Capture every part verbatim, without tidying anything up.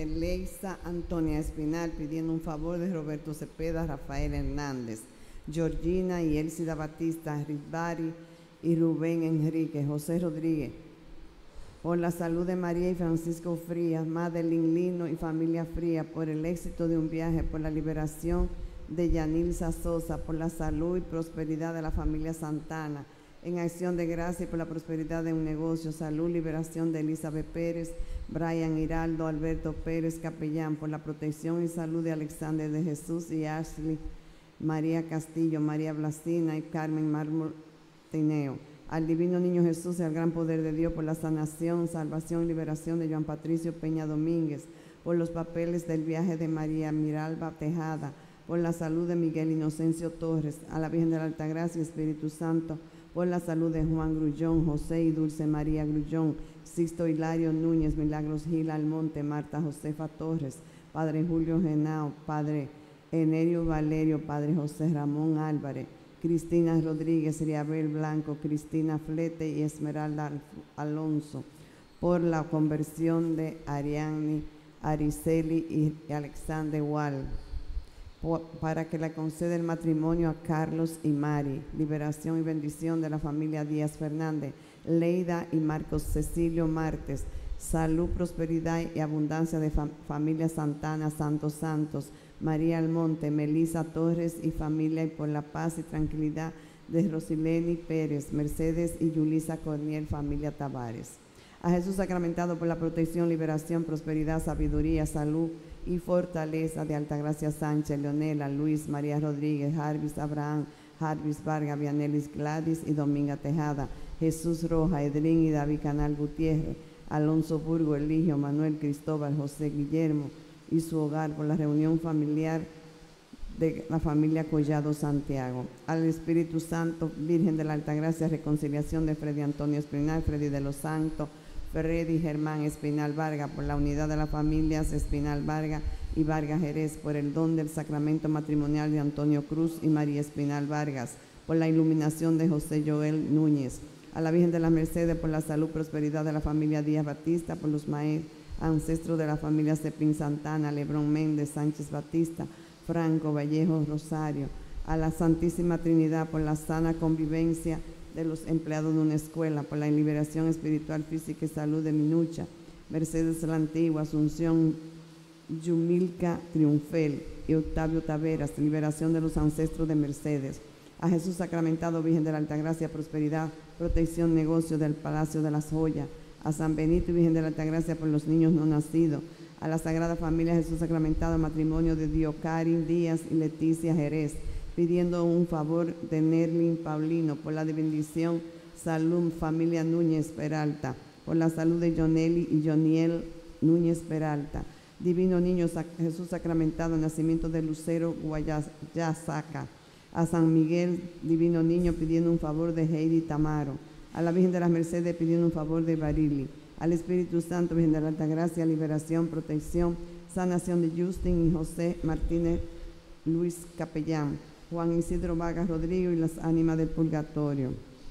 Neleisa Antonia Espinal, pidiendo un favor de Roberto Cepeda, Rafael Hernández, Georgina y Elsida Batista, Rizbari y Rubén Enrique, José Rodríguez, por la salud de María y Francisco Frías, Madeline Lino y familia Frías, por el éxito de un viaje, por la liberación de Yanilza Sosa, por la salud y prosperidad de la familia Santana, en acción de gracia y por la prosperidad de un negocio, salud, liberación de Elizabeth Pérez, Brian Hiraldo, Alberto Pérez Capellán, por la protección y salud de Alexander de Jesús y Ashley, María Castillo, María Blasina y Carmen Mármol Tineo, al divino niño Jesús y al gran poder de Dios, por la sanación, salvación y liberación de Joan Patricio Peña Domínguez, por los papeles del viaje de María Miralba Tejada, por la salud de Miguel Inocencio Torres, a la Virgen de la Altagracia y Espíritu Santo, por la salud de Juan Grullón, José y Dulce María Grullón, Sixto Hilario Núñez, Milagros Gil Almonte, Marta Josefa Torres, Padre Julio Genao, Padre Enerio Valerio, Padre José Ramón Álvarez, Cristina Rodríguez, Riabel Blanco, Cristina Flete y Esmeralda Alonso, por la conversión de Ariani, Ariceli y Alexander Wall, para que le conceda el matrimonio a Carlos y Mari, liberación y bendición de la familia Díaz Fernández, Leida y Marcos Cecilio Martes, salud, prosperidad y abundancia de fam familia Santana, Santos Santos, María Almonte, Melisa Torres y familia, y por la paz y tranquilidad de Rosileni Pérez, Mercedes y Yulisa Corniel, familia Tavares. A Jesús sacramentado, por la protección, liberación, prosperidad, sabiduría, salud y fortaleza de Altagracia Sánchez, Leonela, Luis, María Rodríguez, Jarvis Abraham, Jarvis Vargas, Vianelis Gladys y Dominga Tejada, Jesús Roja, Edrín y David Canal Gutiérrez, Alonso Burgo, Eligio, Manuel Cristóbal, José Guillermo y su hogar, por la reunión familiar de la familia Collado Santiago. Al Espíritu Santo, Virgen de la Altagracia, reconciliación de Freddy Antonio Espinal, Freddy de los Santos, Freddy Germán Espinal Vargas, por la unidad de las familias Espinal Vargas y Vargas Jerez, por el don del sacramento matrimonial de Antonio Cruz y María Espinal Vargas, por la iluminación de José Joel Núñez. A la Virgen de las Mercedes, por la salud, prosperidad de la familia Díaz Batista, por los maestros, ancestros de la familia Cepín Santana, Lebrón Méndez, Sánchez Batista, Franco, Vallejo, Rosario. A la Santísima Trinidad, por la sana convivencia de los empleados de una escuela, por la liberación espiritual, física y salud de Minucha, Mercedes la Antigua, Asunción Yumilca Triunfel y Octavio Taveras, liberación de los ancestros de Mercedes. A Jesús sacramentado, Virgen de la Altagracia, prosperidad, protección, negocio del Palacio de las Joyas. A San Benito y Virgen de la Altagracia, por los niños no nacidos. A la Sagrada Familia Jesús sacramentado, matrimonio de Diocarin Díaz y Leticia Jerez, pidiendo un favor de Nerlin Paulino, por la bendición, salud, familia Núñez Peralta, por la salud de Joneli y Joniel Núñez Peralta. Divino Niño Jesús sacramentado, nacimiento de Lucero Guayasaca. A San Miguel, Divino Niño, pidiendo un favor de Heidi Tamaro. A la Virgen de las Mercedes, pidiendo un favor de Barili. Al Espíritu Santo, Virgen de la Altagracia, liberación, protección, sanación de Justin y José Martínez Luis Capellán, Juan Isidro Vargas Rodrigo y las ánimas del purgatorio.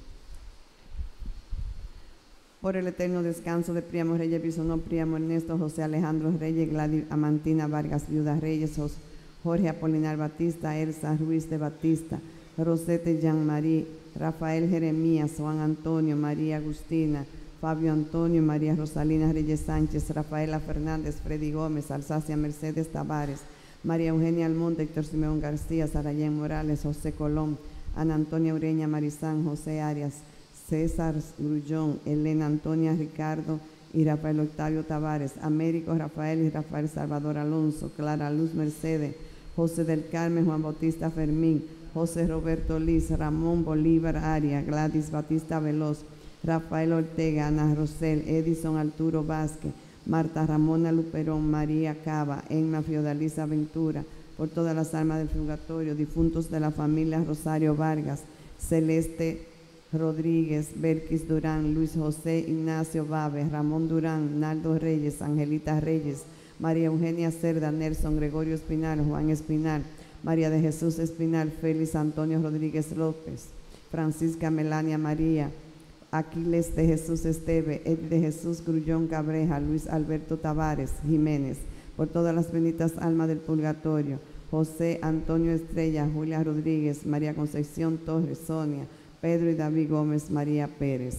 Por el eterno descanso de Príamo Reyes Bisonó, Príamo Ernesto, José Alejandro Reyes, Gladys Amantina Vargas Viuda Reyes, Jorge Apolinar Batista, Elsa Ruiz de Batista, Rosete Jean-Marie, Rafael Jeremías, Juan Antonio, María Agustina, Fabio Antonio, María Rosalina Reyes Sánchez, Rafaela Fernández, Freddy Gómez, Alsacia Mercedes Tavares, María Eugenia Almonte, Héctor Simeón García, Sarayén Morales, José Colón, Ana Antonia Ureña Marizán, José Arias, César Grullón, Elena Antonia Ricardo y Rafael Octavio Tavares, Américo Rafael y Rafael Salvador Alonso, Clara Luz Mercedes, José del Carmen, Juan Bautista Fermín, José Roberto Liz, Ramón Bolívar Arias, Gladys Batista Veloz, Rafael Ortega, Ana Rosel, Edison Arturo Vázquez, Marta Ramona Luperón, María Cava, Emma Fiodalisa Ventura, por todas las almas del purgatorio, difuntos de la familia Rosario Vargas, Celeste Rodríguez, Belkis Durán, Luis José Ignacio Babe, Ramón Durán, Naldo Reyes, Angelita Reyes, María Eugenia Cerda, Nelson Gregorio Espinal, Juan Espinal, María de Jesús Espinal, Félix Antonio Rodríguez López, Francisca Melania María, Aquiles de Jesús Esteve, Eddie de Jesús Grullón Cabreja, Luis Alberto Tavares Jiménez, por todas las benditas almas del purgatorio, José Antonio Estrella, Julia Rodríguez, María Concepción Torres, Sonia, Pedro y David Gómez, María Pérez.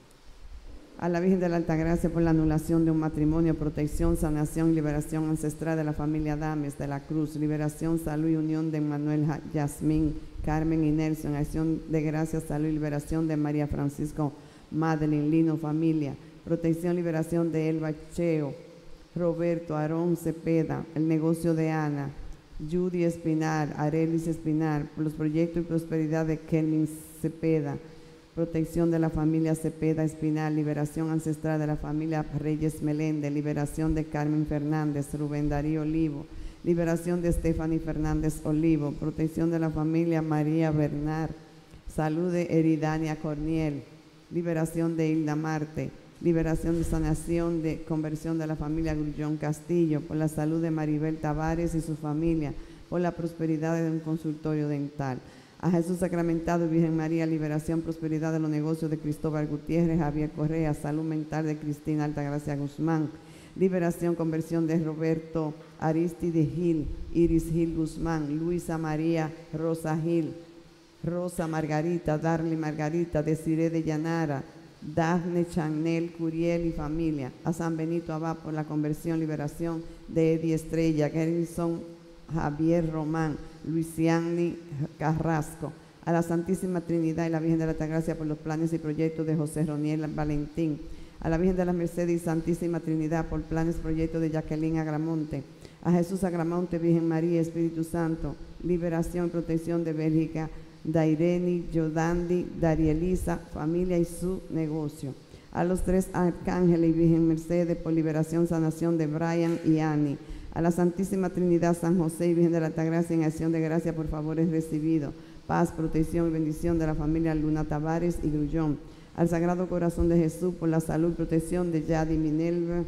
A la Virgen de la Altagracia por la anulación de un matrimonio, protección, sanación y liberación ancestral de la familia Dames de la Cruz, liberación, salud y unión de Manuel Yasmín, Carmen y Nelson, acción de gracias, salud y liberación de María Francisco, Madeline, Lino, familia, protección, liberación de Elba Cheo, Roberto, Aarón Cepeda, el negocio de Ana, Judy Espinar, Arelis Espinar, por los proyectos y prosperidad de Kelvin Cepeda, protección de la familia Cepeda Espinal, liberación ancestral de la familia Reyes Meléndez, liberación de Carmen Fernández, Rubén Darío Olivo, liberación de Stephanie Fernández Olivo, protección de la familia María Bernard, salud de Eridania Corniel, liberación de Hilda Marte, liberación de sanación de conversión de la familia Grullón Castillo, por la salud de Maribel Tavares y su familia, por la prosperidad de un consultorio dental. A Jesús sacramentado y Virgen María, liberación, prosperidad de los negocios de Cristóbal Gutiérrez, Javier Correa, salud mental de Cristina Altagracia Guzmán, liberación, conversión de Roberto Aristide Gil, Iris Gil Guzmán, Luisa María Rosa Gil, Rosa Margarita, Darly Margarita, Desiree de Llanara, Dafne Chanel Curiel y familia. A San Benito Abad por la conversión, liberación de Eddie Estrella, Gerson Javier Román, Luisiani Carrasco. A la Santísima Trinidad y la Virgen de la Altagracia por los planes y proyectos de José Roniel Valentín. A la Virgen de la Merced y Santísima Trinidad por planes y proyectos de Jacqueline Agramonte. A Jesús Agramonte, Virgen María, Espíritu Santo, liberación y protección de Bélgica, Daireni, Yodandi, Darielisa, familia y su negocio. A los tres arcángeles y Virgen Mercedes por liberación, sanación de Brian y Annie. A la Santísima Trinidad, San José y Virgen de la Altagracia en acción de gracia por favores recibidos. Paz, protección y bendición de la familia Luna Tavares y Grullón. Al Sagrado Corazón de Jesús por la salud y protección de Yadi Minerva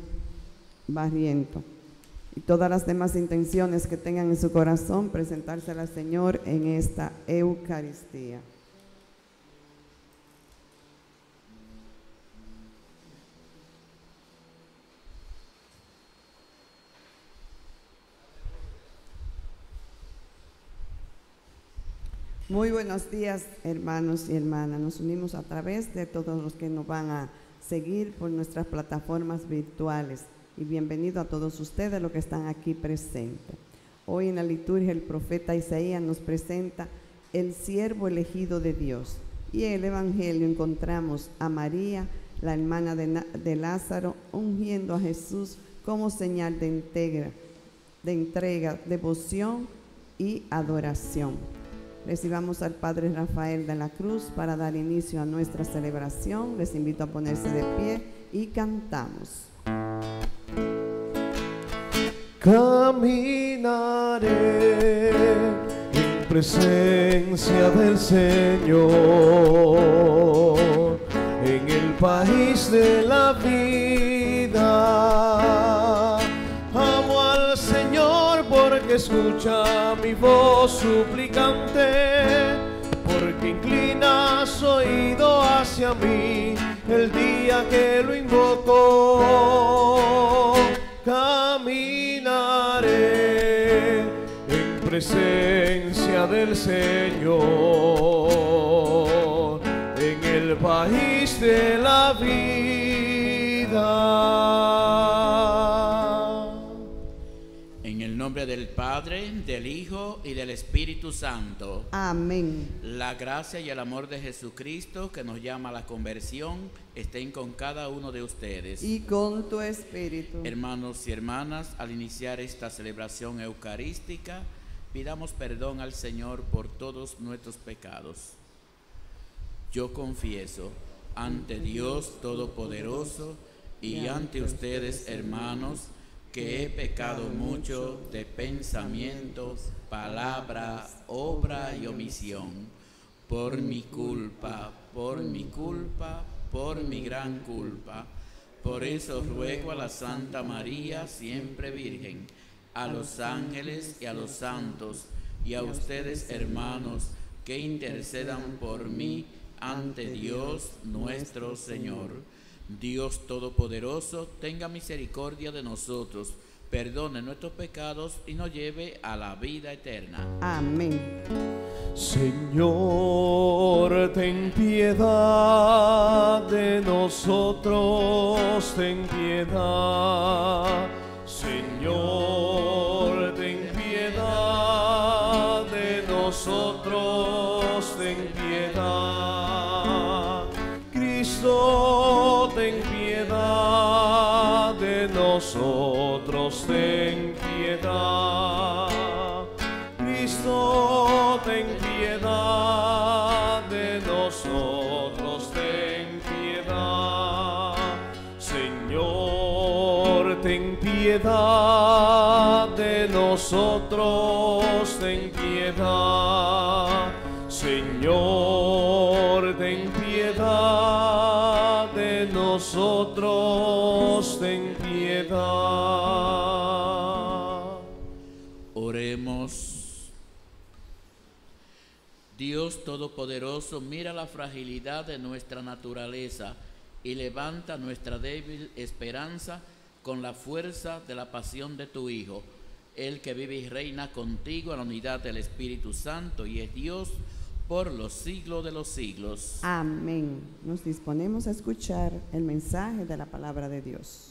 Barriento. Y todas las demás intenciones que tengan en su corazón, presentársela al Señor en esta Eucaristía. Muy buenos días, hermanos y hermanas. Nos unimos a través de todos los que nos van a seguir por nuestras plataformas virtuales. Y bienvenido a todos ustedes los que están aquí presentes. Hoy en la liturgia el profeta Isaías nos presenta el siervo elegido de Dios. Y en el Evangelio encontramos a María, la hermana de, de Lázaro, ungiendo a Jesús como señal de entrega, de entrega, devoción y adoración. Recibamos al Padre Rafael de la Cruz para dar inicio a nuestra celebración. Les invito a ponerse de pie y cantamos. Caminaré en presencia del Señor, en el país de la vida. Amo al Señor porque escucha mi voz suplicante, porque inclina su oído hacia mí el día que lo invoco. Caminaré en presencia del Señor, en el país de la vida. En el nombre del Padre, del Hijo y del Espíritu Santo. Amén. La gracia y el amor de Jesucristo, que nos llama a la conversión, estén con cada uno de ustedes. Y con tu espíritu. Hermanos y hermanas, al iniciar esta celebración eucarística, pidamos perdón al Señor por todos nuestros pecados. Yo confieso ante Dios Todopoderoso y ante ustedes, hermanos, que he pecado mucho de pensamiento, palabra, obra y omisión, por mi culpa, por mi culpa, por mi gran culpa. Por eso ruego a la Santa María, siempre Virgen, a los ángeles y a los santos, y a ustedes, hermanos, que intercedan por mí ante Dios nuestro Señor. Dios Todopoderoso, tenga misericordia de nosotros, perdone nuestros pecados y nos lleve a la vida eterna. Amén. Señor, ten piedad de nosotros, ten piedad. Señor, ten piedad de nosotros, ten piedad. Cristo, ten piedad de nosotros, ten piedad. Cristo, ten piedad de nosotros, ten piedad. Señor, ten piedad de nosotros, ten piedad. Señor, ten piedad de nosotros, ten piedad. Oremos. Dios Todopoderoso, mira la fragilidad de nuestra naturaleza y levanta nuestra débil esperanza con la fuerza de la pasión de tu Hijo, el que vive y reina contigo en la unidad del Espíritu Santo y es Dios por los siglos de los siglos. Amén. Nos disponemos a escuchar el mensaje de la palabra de Dios.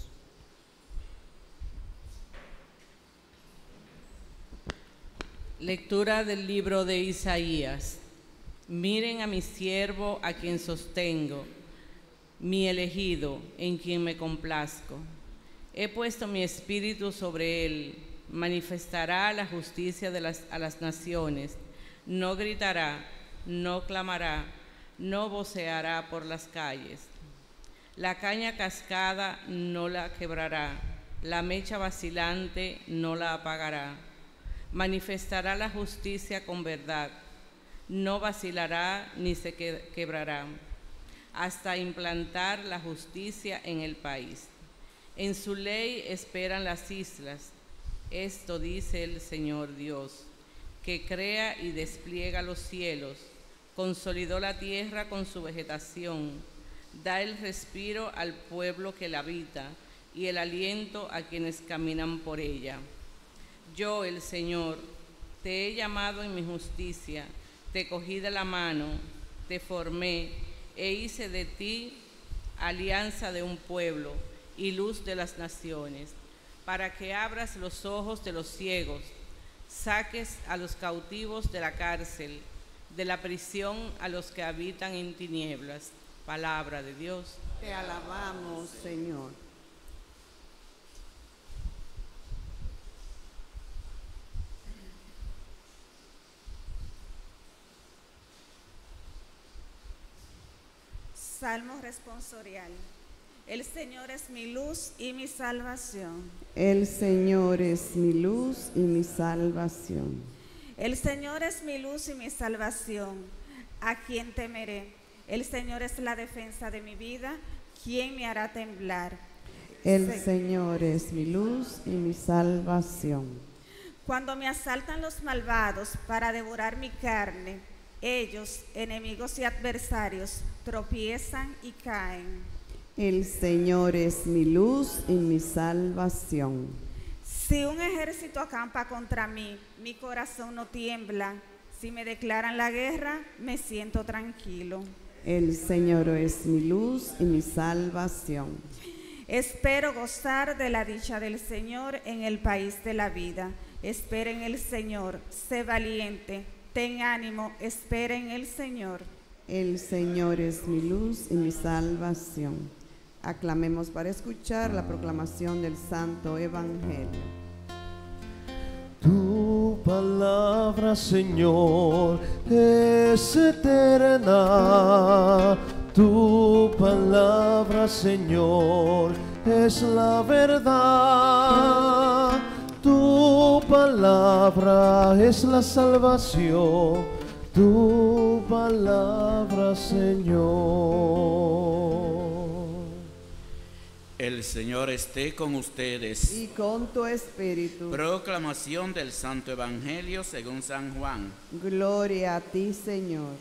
Lectura del libro de Isaías. Miren a mi siervo, a quien sostengo, mi elegido, en quien me complazco. He puesto mi espíritu sobre él, manifestará la justicia de las, a las naciones. No gritará, no clamará, no voceará por las calles. La caña cascada no la quebrará, la mecha vacilante no la apagará. Manifestará la justicia con verdad, no vacilará ni se quebrará, hasta implantar la justicia en el país. En su ley esperan las islas. Esto dice el Señor Dios, que crea y despliega los cielos, consolidó la tierra con su vegetación, da el respiro al pueblo que la habita y el aliento a quienes caminan por ella. Yo, el Señor, te he llamado en mi justicia, te cogí de la mano, te formé e hice de ti alianza de un pueblo y luz de las naciones, para que abras los ojos de los ciegos, saques a los cautivos de la cárcel, de la prisión a los que habitan en tinieblas. Palabra de Dios. Te alabamos, Señor. Salmo responsorial. El Señor es mi luz y mi salvación. El Señor es mi luz y mi salvación. El Señor es mi luz y mi salvación. ¿A quién temeré? El Señor es la defensa de mi vida. ¿Quién me hará temblar? El Se- Señor es mi luz y mi salvación. Cuando me asaltan los malvados para devorar mi carne, ellos, enemigos y adversarios, tropiezan y caen. El Señor es mi luz y mi salvación. Si un ejército acampa contra mí, mi corazón no tiembla. Si me declaran la guerra, me siento tranquilo. El Señor es mi luz y mi salvación. Espero gozar de la dicha del Señor en el país de la vida. Espera en el Señor, sé valiente, ten ánimo, espera en el Señor. El Señor es mi luz y mi salvación. Aclamemos para escuchar la proclamación del Santo Evangelio. Tu palabra, Señor, es eterna. Tu palabra, Señor, es la verdad. Tu palabra es la salvación. Tu palabra, Señor. El Señor esté con ustedes. Y con tu espíritu. Proclamación del Santo Evangelio según San Juan. Gloria a ti, Señor.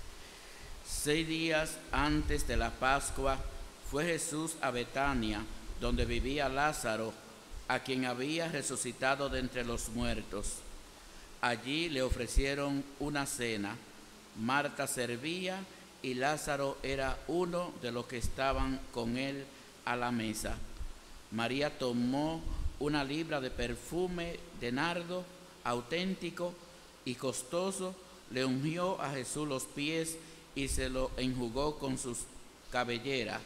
Seis días antes de la Pascua fue Jesús a Betania, donde vivía Lázaro, a quien había resucitado de entre los muertos. Allí le ofrecieron una cena. Marta servía y Lázaro era uno de los que estaban con él a la mesa. María tomó una libra de perfume de nardo auténtico y costoso, le ungió a Jesús los pies y se lo enjugó con sus cabelleras,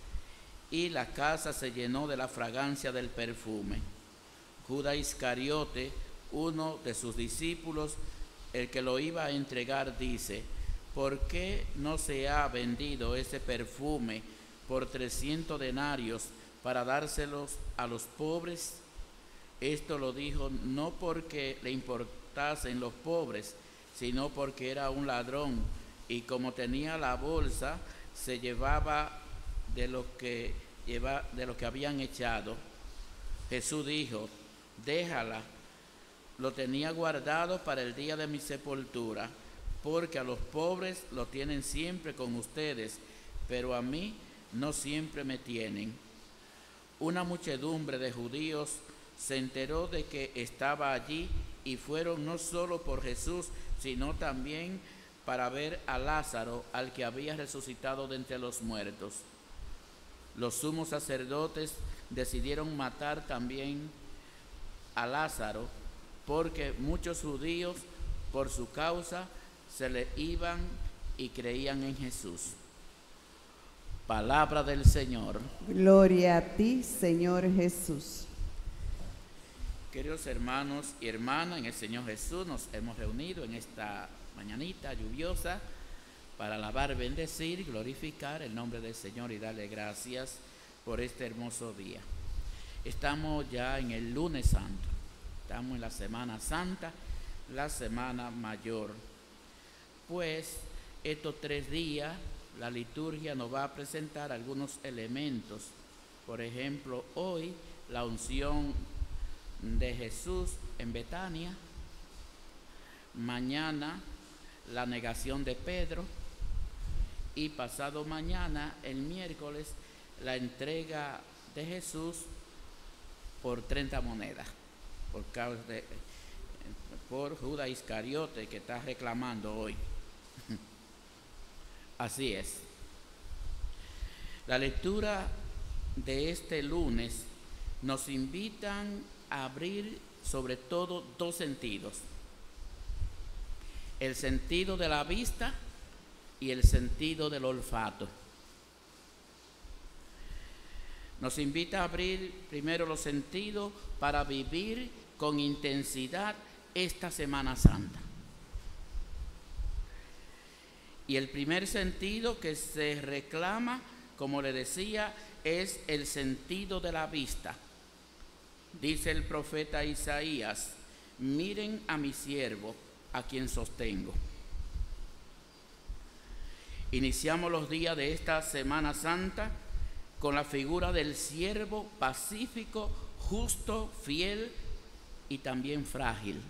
y la casa se llenó de la fragancia del perfume. Judas Iscariote, uno de sus discípulos, el que lo iba a entregar, dice: ¿por qué no se ha vendido ese perfume por trescientos denarios para dárselos a los pobres? Esto lo dijo no porque le importasen los pobres, sino porque era un ladrón, y como tenía la bolsa, se llevaba de lo que, lleva, de lo que habían echado. Jesús dijo: déjala, lo tenía guardado para el día de mi sepultura, porque a los pobres lo tienen siempre con ustedes, pero a mí no siempre me tienen. Una muchedumbre de judíos se enteró de que estaba allí y fueron no solo por Jesús, sino también para ver a Lázaro, al que había resucitado de entre los muertos. Los sumos sacerdotes decidieron matar también a Lázaro, porque muchos judíos por su causa se le iban y creían en Jesús. Palabra del Señor. Gloria a ti, Señor Jesús. Queridos hermanos y hermanas, en el Señor Jesús nos hemos reunido en esta mañanita lluviosa para alabar, bendecir, glorificar el nombre del Señor y darle gracias por este hermoso día. Estamos ya en el lunes santo, estamos en la Semana Santa, la Semana Mayor. Pues estos tres días la liturgia nos va a presentar algunos elementos. Por ejemplo, hoy la unción de Jesús en Betania, mañana la negación de Pedro, y pasado mañana, el miércoles, la entrega de Jesús por treinta monedas, por causa de, por Judas Iscariote, que está reclamando hoy. Así es. La lectura de este lunes nos invitan a abrir sobre todo dos sentidos: el sentido de la vista y el sentido del olfato. Nos invita a abrir primero los sentidos para vivir con intensidad esta Semana Santa. Y el primer sentido que se reclama, como le decía, es el sentido de la vista. Dice el profeta Isaías: miren a mi siervo, a quien sostengo. Iniciamos los días de esta Semana Santa con la figura del siervo pacífico, justo, fiel y también frágil.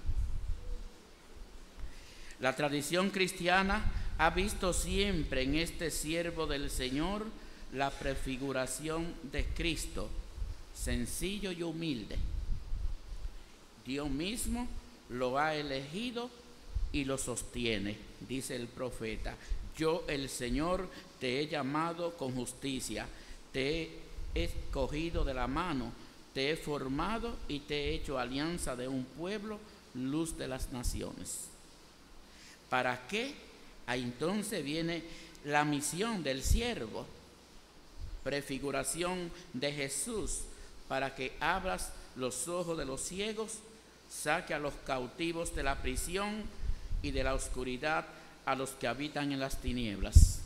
La tradición cristiana ha visto siempre en este siervo del Señor la prefiguración de Cristo, sencillo y humilde. Dios mismo lo ha elegido y lo sostiene. Dice el profeta: yo, el Señor, te he llamado con justicia, te he escogido de la mano, te he formado y te he hecho alianza de un pueblo, luz de las naciones. ¿Para qué? Ahí entonces viene la misión del siervo, prefiguración de Jesús, para que abras los ojos de los ciegos, saque a los cautivos de la prisión y de la oscuridad a los que habitan en las tinieblas.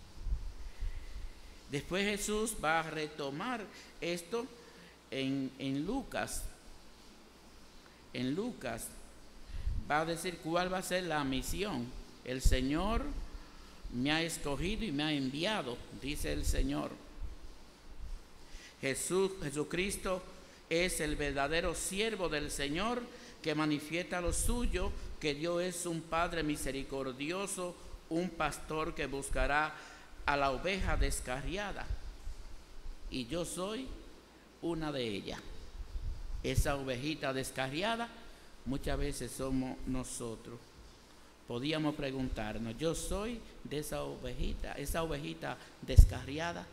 Después Jesús va a retomar esto en, en Lucas. En Lucas va a decir cuál va a ser la misión. El Señor me ha escogido y me ha enviado, dice el Señor. Jesús, Jesucristo es el verdadero siervo del Señor, que manifiesta lo suyo, que Dios es un Padre misericordioso, un pastor que buscará a la oveja descarriada. Y yo soy una de ellas. Esa ovejita descarriada muchas veces somos nosotros. Podíamos preguntarnos, yo soy de esa ovejita, esa ovejita descarriada.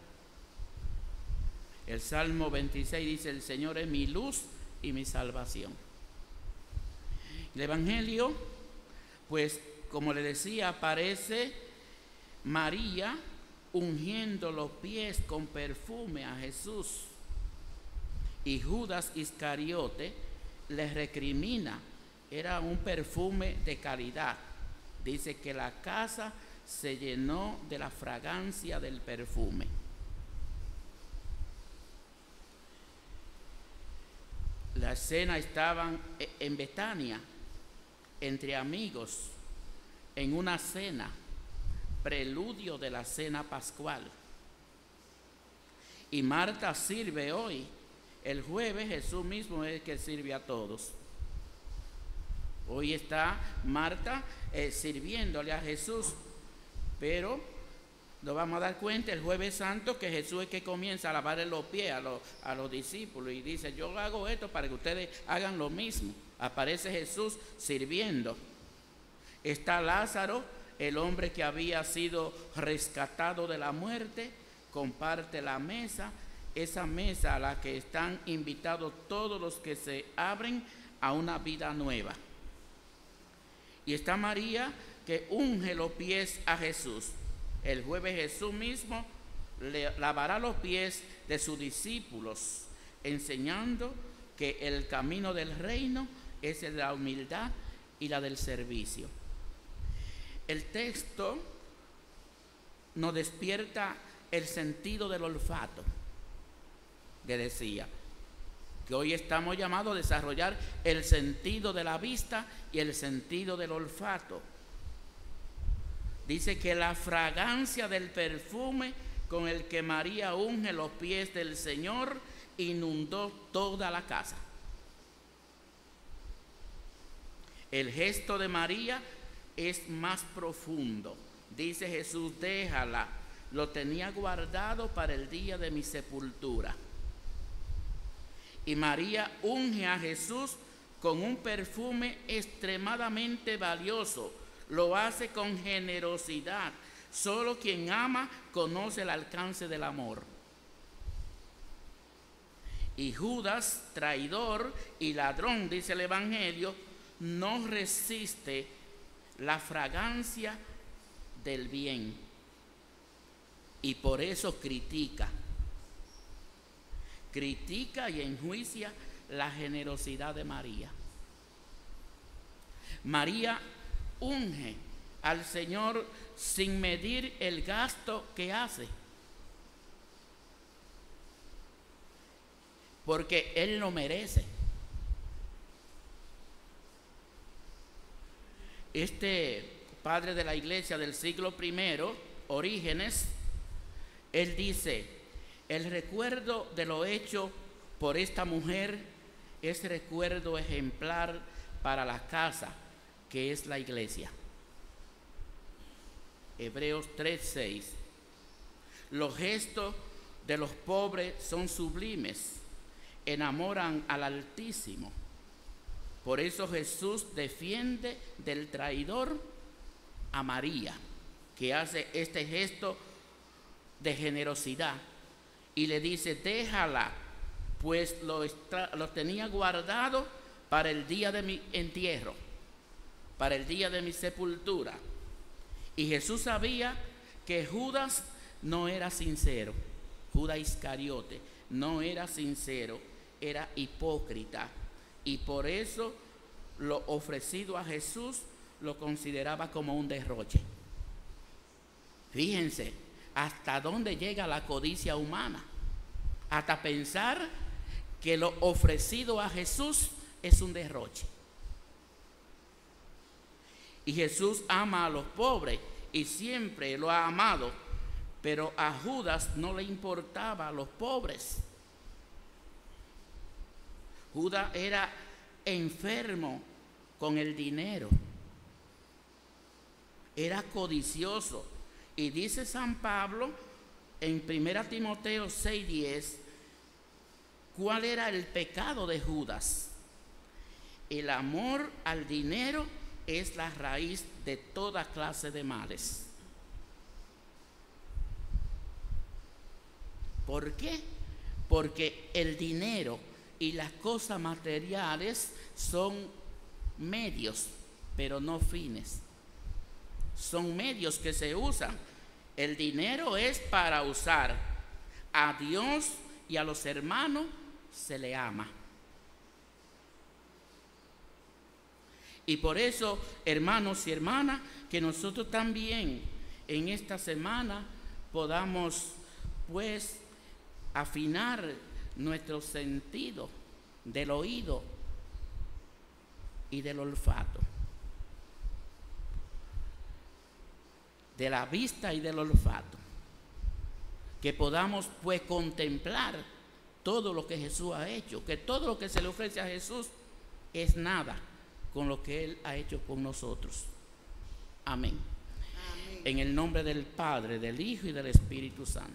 El Salmo veintiséis dice, el Señor es mi luz y mi salvación. El Evangelio, pues como le decía, aparece María ungiendo los pies con perfume a Jesús. Y Judas Iscariote le recrimina, era un perfume de calidad. Dice que la casa se llenó de la fragancia del perfume. La escena estaban en Betania, entre amigos, en una cena, preludio de la cena pascual. Y Marta sirve hoy. El jueves Jesús mismo es el que sirve a todos. Hoy está Marta eh, sirviéndole a Jesús, pero nos vamos a dar cuenta el jueves santo que Jesús es que comienza a lavarle los pies a los, a los discípulos y dice, yo hago esto para que ustedes hagan lo mismo. Aparece Jesús sirviendo. Está Lázaro, el hombre que había sido rescatado de la muerte, comparte la mesa, esa mesa a la que están invitados todos los que se abren a una vida nueva. Y está María que unge los pies a Jesús. El jueves Jesús mismo le lavará los pies de sus discípulos, enseñando que el camino del reino es el de la humildad y la del servicio. El texto nos despierta el sentido del olfato, que decía que hoy estamos llamados a desarrollar el sentido de la vista y el sentido del olfato. Dice que la fragancia del perfume con el que María unge los pies del Señor inundó toda la casa. El gesto de María es más profundo. Dice Jesús, déjala, lo tenía guardado para el día de mi sepultura. Y María unge a Jesús con un perfume extremadamente valioso. Lo hace con generosidad. Solo quien ama conoce el alcance del amor. Y Judas, traidor y ladrón, dice el Evangelio, no resiste la fragancia del bien. Y por eso critica. Critica y enjuicia la generosidad de María. María unge al Señor sin medir el gasto que hace, porque Él lo merece. Este padre de la iglesia del siglo primero, Orígenes, él dice, el recuerdo de lo hecho por esta mujer es recuerdo ejemplar para la casa que es la iglesia. Hebreos tres seis. Los gestos de los pobres son sublimes, enamoran al Altísimo. Por eso Jesús defiende del traidor a María, que hace este gesto de generosidad. Y le dice, déjala, pues lo, extra, lo tenía guardado para el día de mi entierro, para el día de mi sepultura. Y Jesús sabía que Judas no era sincero. Judas Iscariote no era sincero, era hipócrita. Y por eso lo ofrecido a Jesús lo consideraba como un derroche. Fíjense hasta dónde llega la codicia humana, hasta pensar que lo ofrecido a Jesús es un derroche. Y Jesús ama a los pobres y siempre lo ha amado, pero a Judas no le importaba a los pobres. Judas era enfermo con el dinero, era codicioso. Y dice San Pablo en primera Timoteo seis diez ¿Cuál era el pecado de Judas? El amor al dinero es la raíz de toda clase de males. ¿Por qué? Porque el dinero y las cosas materiales son medios, pero no fines. Son medios que se usan. El dinero es para usar. A Dios y a los hermanos se le ama. Y por eso, hermanos y hermanas, que nosotros también en esta semana podamos pues afinar nuestro sentido del oído y del olfato, de la vista y del olfato, que podamos pues contemplar todo lo que Jesús ha hecho, que todo lo que se le ofrece a Jesús es nada con lo que Él ha hecho con nosotros. Amén. Amén. En el nombre del Padre, del Hijo y del Espíritu Santo.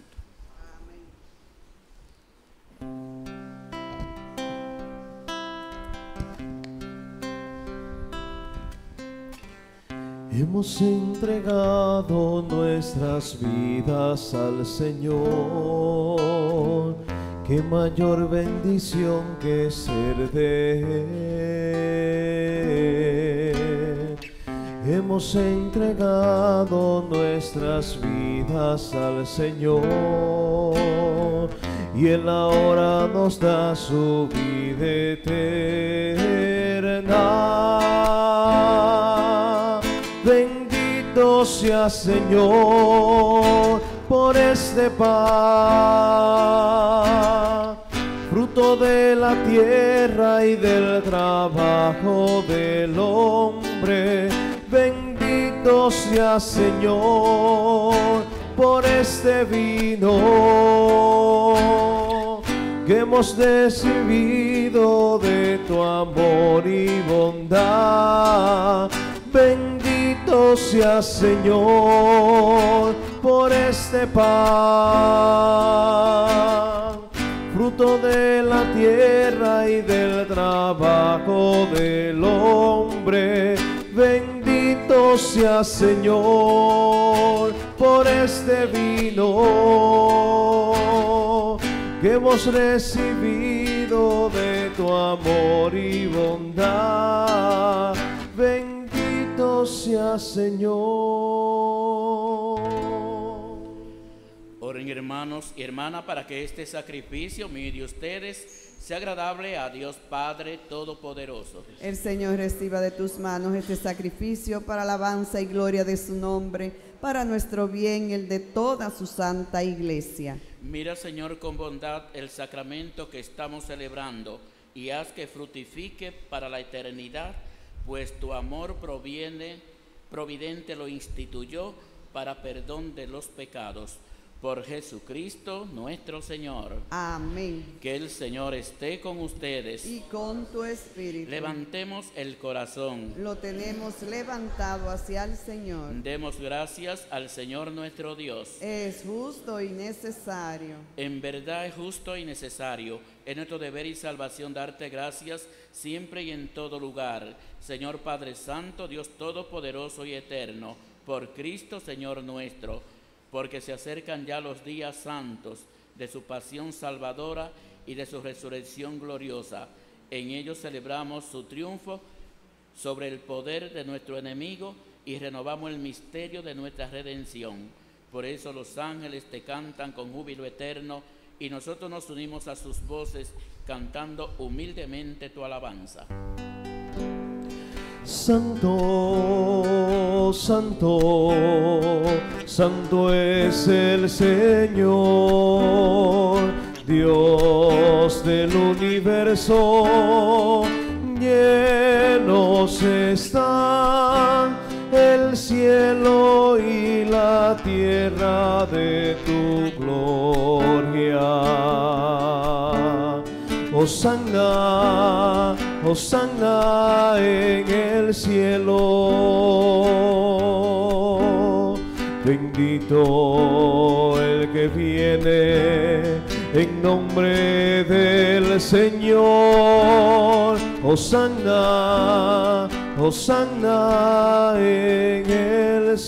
Hemos entregado nuestras vidas al Señor. Qué mayor bendición que ser de Él. Hemos entregado nuestras vidas al Señor y Él ahora nos da su vida eterna. Bendito sea Señor por este pan, fruto de la tierra y del trabajo del hombre. Bendito sea Señor por este vino que hemos recibido de tu amor y bondad. Bendito sea Señor por este pan, fruto de la tierra y del trabajo del hombre. Bendito sea Señor por este vino que hemos recibido de tu amor y bondad. Bendito sea Señor. Oren, hermanos y hermanas, para que este sacrificio mío y de ustedes sea agradable a Dios Padre Todopoderoso. El Señor reciba de tus manos este sacrificio para alabanza y gloria de su nombre, para nuestro bien y el de toda su santa iglesia. Mira, Señor, con bondad el sacramento que estamos celebrando y haz que fructifique para la eternidad, pues tu amor proviene, providente lo instituyó para perdón de los pecados. Por Jesucristo nuestro Señor. Amén. Que el Señor esté con ustedes. Y con tu espíritu. Levantemos el corazón. Lo tenemos levantado hacia el Señor. Demos gracias al Señor nuestro Dios. Es justo y necesario. En verdad es justo y necesario. Es nuestro deber y salvación darte gracias siempre y en todo lugar. Señor Padre Santo, Dios Todopoderoso y Eterno, por Cristo Señor nuestro. Porque se acercan ya los días santos de su pasión salvadora y de su resurrección gloriosa. En ellos celebramos su triunfo sobre el poder de nuestro enemigo y renovamos el misterio de nuestra redención. Por eso los ángeles te cantan con júbilo eterno y nosotros nos unimos a sus voces cantando humildemente tu alabanza. Santo, santo, santo es el Señor, Dios del universo. Llenos están el cielo y la tierra de tu gloria. Hosanna, Hosanna en el cielo. Bendito el que viene en nombre del el Señor. Hosanna, Hosanna en el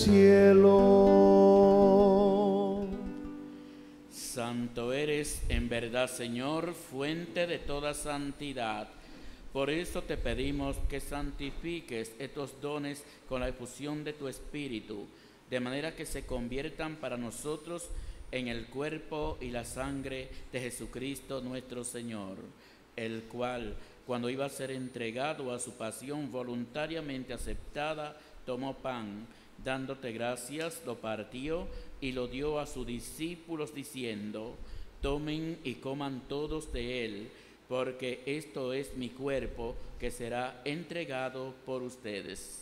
cielo. Santo eres en verdad, Señor, fuente de toda santidad. Por eso te pedimos que santifiques estos dones con la efusión de tu Espíritu, de manera que se conviertan para nosotros en el cuerpo y la sangre de Jesucristo nuestro Señor, el cual, cuando iba a ser entregado a su pasión voluntariamente aceptada, tomó pan, dándote gracias, lo partió y lo dio a sus discípulos, diciendo: tomen y coman todos de él, porque esto es mi cuerpo que será entregado por ustedes.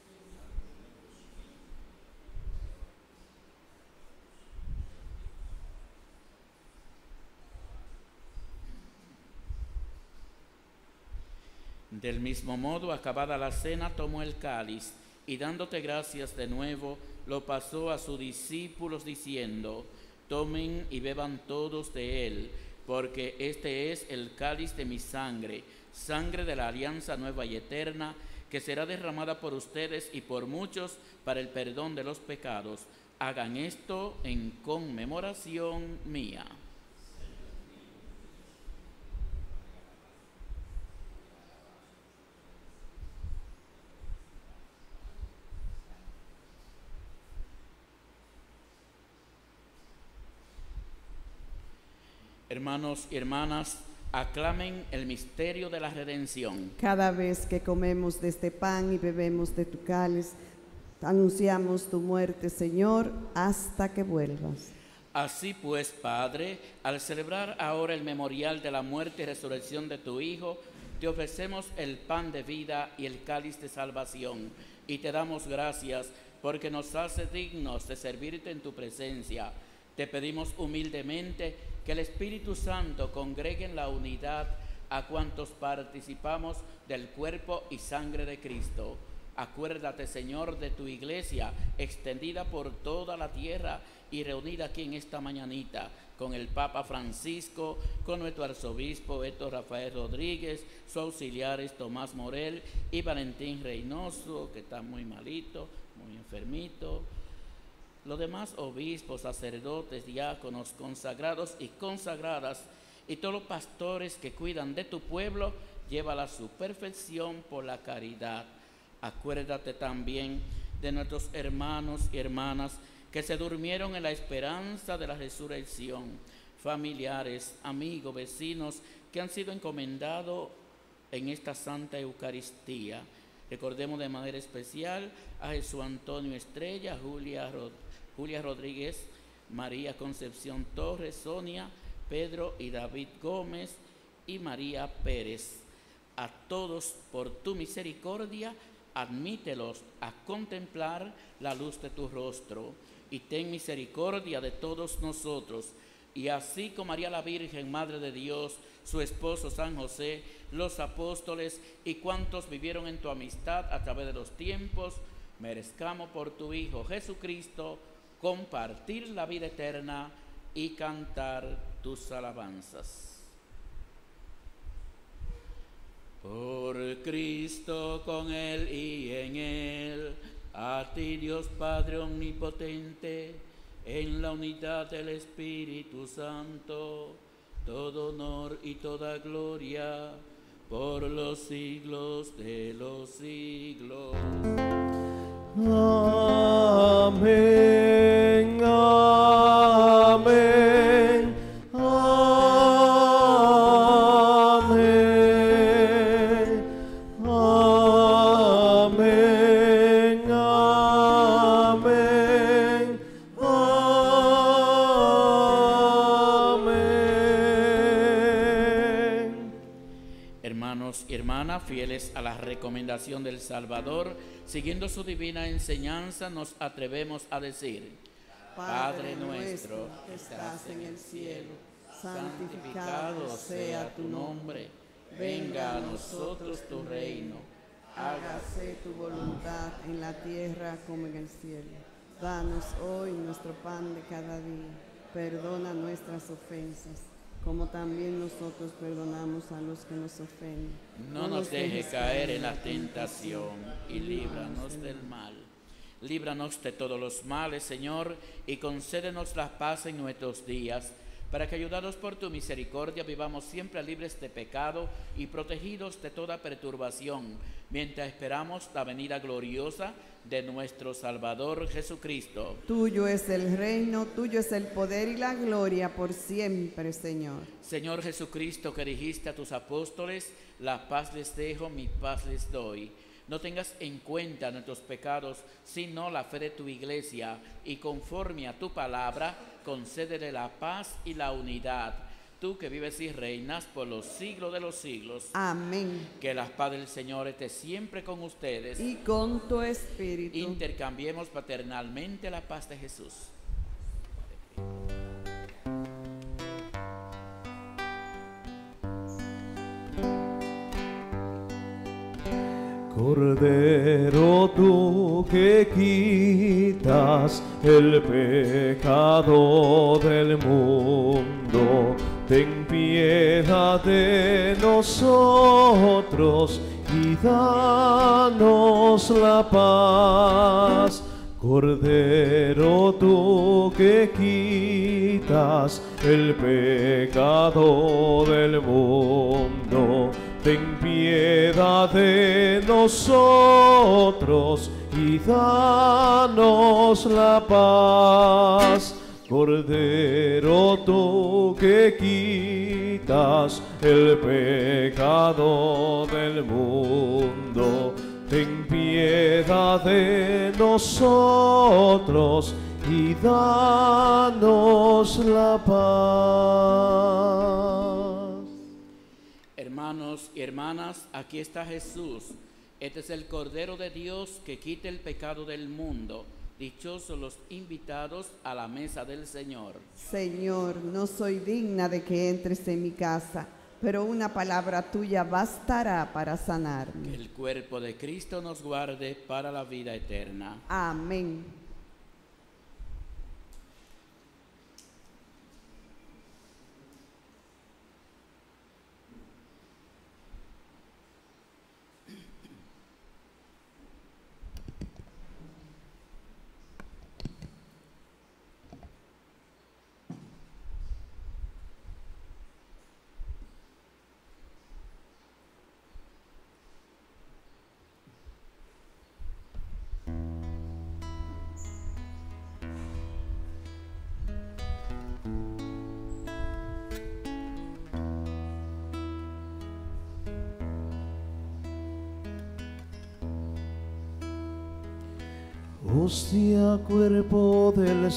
Del mismo modo, acabada la cena, tomó el cáliz y dándote gracias de nuevo, lo pasó a sus discípulos diciendo: tomen y beban todos de él, porque este es el cáliz de mi sangre, sangre de la alianza nueva y eterna, que será derramada por ustedes y por muchos para el perdón de los pecados. Hagan esto en conmemoración mía. Hermanos y hermanas, aclamen el misterio de la redención. Cada vez que comemos de este pan y bebemos de tu cáliz, anunciamos tu muerte, Señor, hasta que vuelvas. Así pues, Padre, al celebrar ahora el memorial de la muerte y resurrección de tu Hijo, te ofrecemos el pan de vida y el cáliz de salvación, y te damos gracias porque nos hace dignos de servirte en tu presencia. Te pedimos humildemente que el Espíritu Santo congregue en la unidad a cuantos participamos del cuerpo y sangre de Cristo. Acuérdate, Señor, de tu iglesia extendida por toda la tierra y reunida aquí en esta mañanita con el Papa Francisco, con nuestro arzobispo Héctor Rafael Rodríguez, sus auxiliares Tomás Morel y Valentín Reynoso, que está muy malito, muy enfermito. Los demás obispos, sacerdotes, diáconos, consagrados y consagradas, y todos los pastores que cuidan de tu pueblo, llévala a su perfección por la caridad. Acuérdate también de nuestros hermanos y hermanas que se durmieron en la esperanza de la resurrección, familiares, amigos, vecinos que han sido encomendados en esta Santa Eucaristía. Recordemos de manera especial a Jesús Antonio Estrella, Julia Rodríguez, Julia Rodríguez, María Concepción Torres, Sonia, Pedro y David Gómez y María Pérez. A todos, por tu misericordia, admítelos a contemplar la luz de tu rostro, y ten misericordia de todos nosotros. Y así como María la Virgen, Madre de Dios, su esposo San José, los apóstoles y cuantos vivieron en tu amistad a través de los tiempos, merezcamos por tu Hijo Jesucristo compartir la vida eterna y cantar tus alabanzas. Por Cristo, con Él y en Él, a ti Dios Padre omnipotente, en la unidad del Espíritu Santo, todo honor y toda gloria, por los siglos de los siglos. Amén, amén, amén, amén, amén, amén. Hermanos y hermanas, fieles a la recomendación del Salvador, siguiendo su divina enseñanza, nos atrevemos a decir: Padre nuestro que estás en el cielo, santificado sea tu nombre. Venga a nosotros tu reino. Hágase tu voluntad en la tierra como en el cielo. Danos hoy nuestro pan de cada día. Perdona nuestras ofensas, como también nosotros perdonamos a los que nos ofenden. No nos dejes caer en la tentación y líbranos del mal. Líbranos de todos los males, Señor, y concédenos la paz en nuestros días, para que, ayudados por tu misericordia, vivamos siempre libres de pecado y protegidos de toda perturbación, mientras esperamos la venida gloriosa de nuestro Salvador Jesucristo. Tuyo es el reino, tuyo es el poder y la gloria por siempre, Señor. Señor Jesucristo, que dijiste a tus apóstoles, la paz les dejo, mi paz les doy. No tengas en cuenta nuestros pecados, sino la fe de tu iglesia, y conforme a tu palabra, concédele la paz y la unidad. Tú que vives y reinas por los siglos de los siglos. Amén. Que la paz del Señor esté siempre con ustedes. Y con tu espíritu. Intercambiemos paternalmente la paz de Jesús. Cordero, tú que quitas el pecado del mundo, ten piedad de nosotros y danos la paz. Cordero, tú que quitas el pecado del mundo, ten piedad de nosotros y danos la paz. Cordero, tú que quitas el pecado del mundo, ten piedad de nosotros y danos la paz. Hermanos y hermanas, aquí está Jesús. Este es el Cordero de Dios que quita el pecado del mundo. Dichosos los invitados a la mesa del Señor. Señor, no soy digna de que entres en mi casa, pero una palabra tuya bastará para sanarme. Que el cuerpo de Cristo nos guarde para la vida eterna. Amén. Hostia, cuerpo del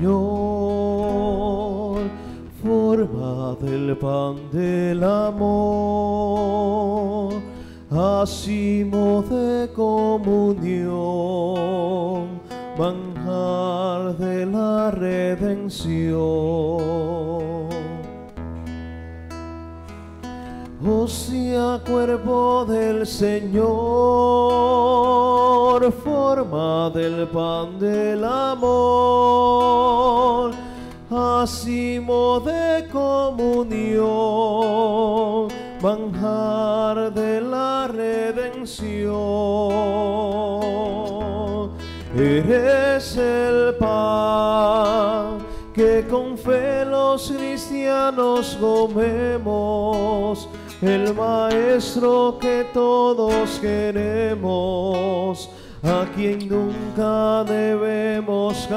Señor, forma del pan del amor, acimo de comunión, manjar de la redención. Hostia, cuerpo del Señor, forma del pan del amor, acimo de comunión, manjar de la redención. Eres el pan que con fe los cristianos comemos, el maestro que todos queremos, a quien nunca debemos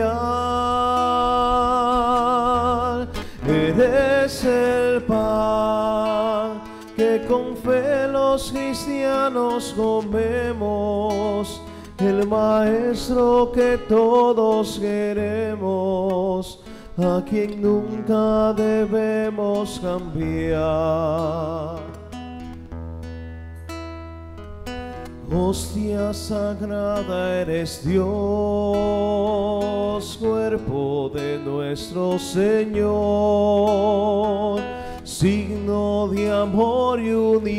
cambiar. Eres el pan que con fe los cristianos comemos, el maestro que todos queremos, a quien nunca debemos cambiar. Hostia sagrada eres Dios, cuerpo de nuestro Señor, signo de amor y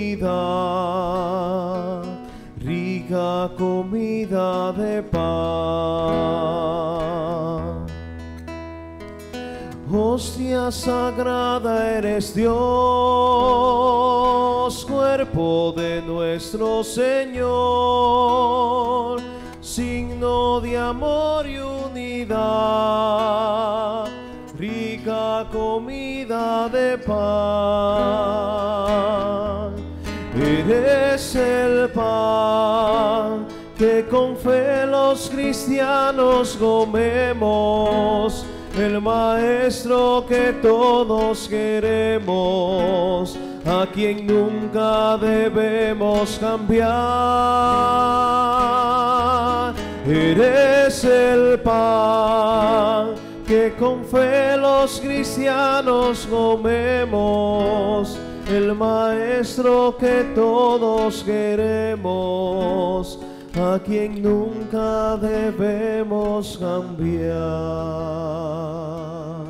unidad, rica comida de paz. hostia sagrada eres Dios, cuerpo de nuestro Señor, signo de amor y unidad, rica comida de pan. Eres el pan que con fe los cristianos comemos, el maestro que todos queremos, a quien nunca debemos cambiar. Eres el pan que con fe los cristianos comemos, el maestro que todos queremos, a quien nunca debemos cambiar.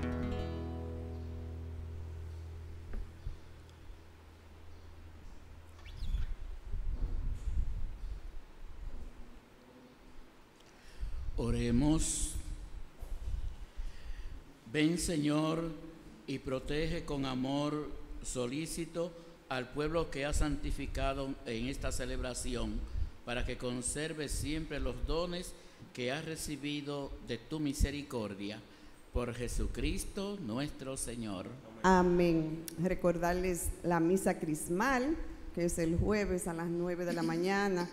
Oremos. Ven, Señor, y protege con amor solícito al pueblo que has santificado en esta celebración, para que conserve siempre los dones que has recibido de tu misericordia. Por Jesucristo nuestro Señor. Amén. Recordarles la misa crismal, que es el jueves a las nueve de la mañana,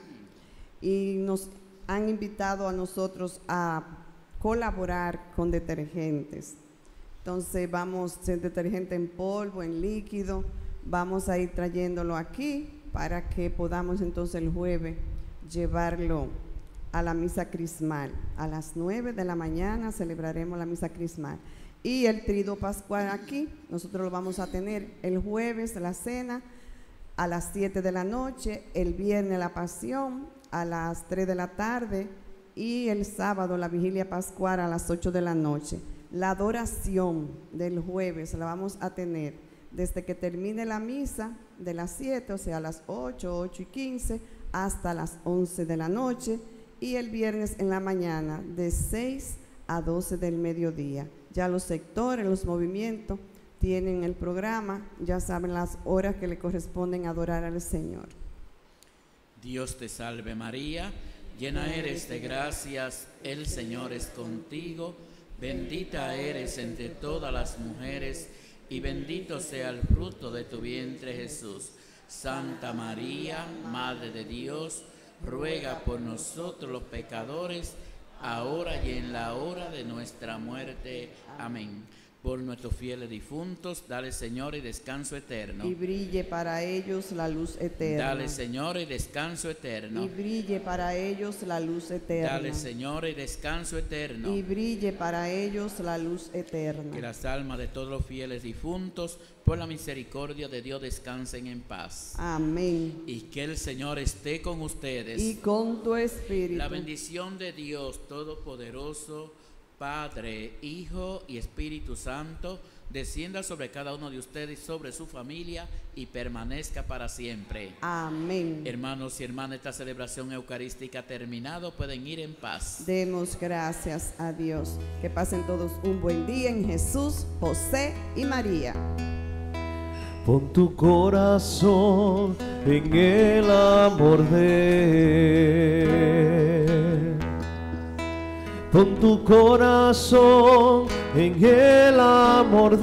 y nos han invitado a nosotros a colaborar con detergentes. Entonces vamos, el detergente en polvo, en líquido, vamos a ir trayéndolo aquí para que podamos entonces el jueves llevarlo a la misa crismal. A las nueve de la mañana celebraremos la misa crismal. Y el triduo pascual aquí, nosotros lo vamos a tener el jueves, la cena, a las siete de la noche, el viernes la pasión, a las tres de la tarde, y el sábado la vigilia pascual a las ocho de la noche. La adoración del jueves la vamos a tener desde que termine la misa de las siete, o sea, a las ocho, ocho y quince, hasta las once de la noche, y el viernes en la mañana de seis a doce del mediodía. Ya los sectores, los movimientos tienen el programa, ya saben las horas que le corresponden adorar al Señor. Dios te salve María, llena eres de gracias, el Señor es contigo, bendita eres entre todas las mujeres, y bendito sea el fruto de tu vientre Jesús. Santa María, Madre de Dios, ruega por nosotros los pecadores, ahora y en la hora de nuestra muerte. Amén. Por nuestros fieles difuntos, dale, Señor, y descanso eterno. Y brille para ellos la luz eterna. Dale, Señor, y descanso eterno. Y brille para ellos la luz eterna. Dale, Señor, y descanso eterno. Y brille para ellos la luz eterna. Que las almas de todos los fieles difuntos, por la misericordia de Dios, descansen en paz. Amén. Y que el Señor esté con ustedes. Y con tu espíritu. La bendición de Dios Todopoderoso, Padre, Hijo y Espíritu Santo, descienda sobre cada uno de ustedes, sobre su familia, y permanezca para siempre. Amén. Hermanos y hermanas, esta celebración eucarística ha terminado. Pueden ir en paz. Demos gracias a Dios. Que pasen todos un buen día en Jesús, José y María. Pon tu corazón en el amor de Él. Pon tu corazón en el amor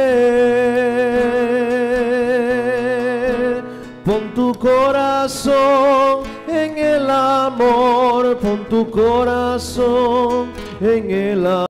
de Él. Pon tu corazón en el amor. Pon tu corazón en el amor.